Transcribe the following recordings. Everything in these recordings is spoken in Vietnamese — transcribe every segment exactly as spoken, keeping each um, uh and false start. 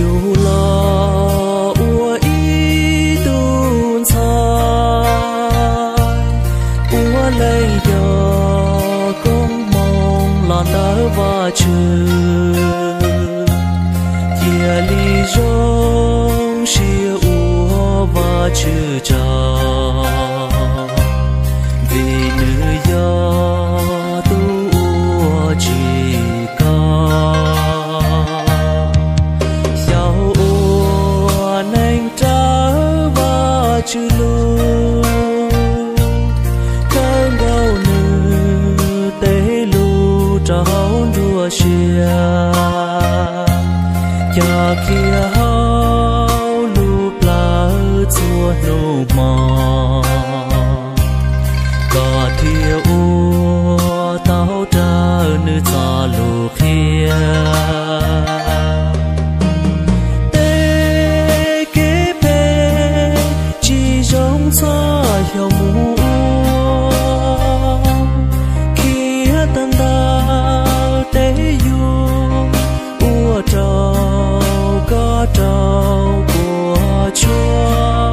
lu lo ua ý tuôn sai ua lấy gió công mong làn đá và trường chia ly rong xia ua và chữ trà vì nữ gió tu ua chỉ ca giàu ua nành trả và chữ lu cơn đau nữ tế lu trao đua xia cha kia hao lu pla chua nu mò cả thiêu u tao tra nữ cha lu kia tê kế pe chỉ giống xa hiểu mu kia tân đau tế yu u trao có trao của chúa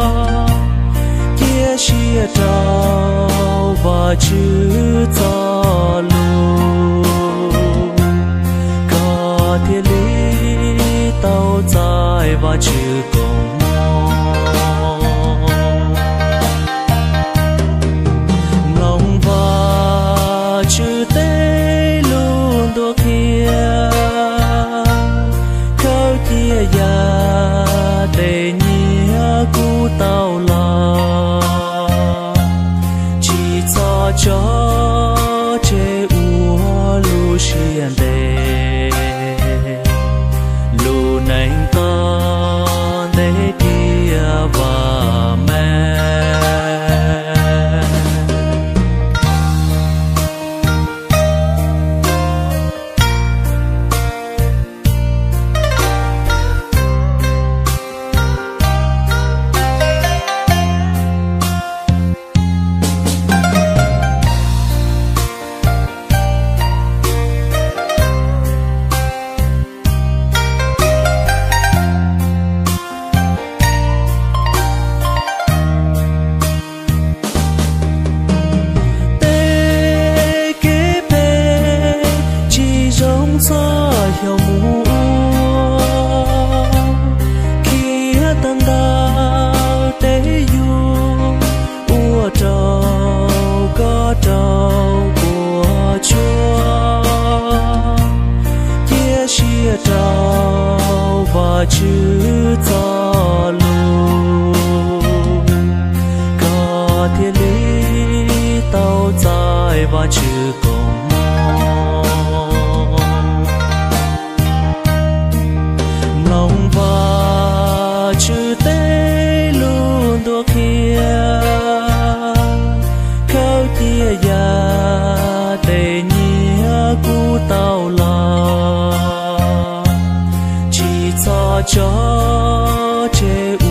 kia chia trao và chữ cho lu có thiên lý tao dài và chữ cùng lòng và chữ tế luôn đua kia khâu kia ya để nhia cu tao la chỉ cho cho chế ua lu xiên đề lu nành con để kia và mẹ xa hiểu mu kia tân đau tế yu ua trao có trao của chúa kia chia trao và chữ cho lu có thiên lý tao dài và chữ cùng lòng và chữ tế luôn đua kia khâu kia ya để nhia cu tao la chỉ cho cho chế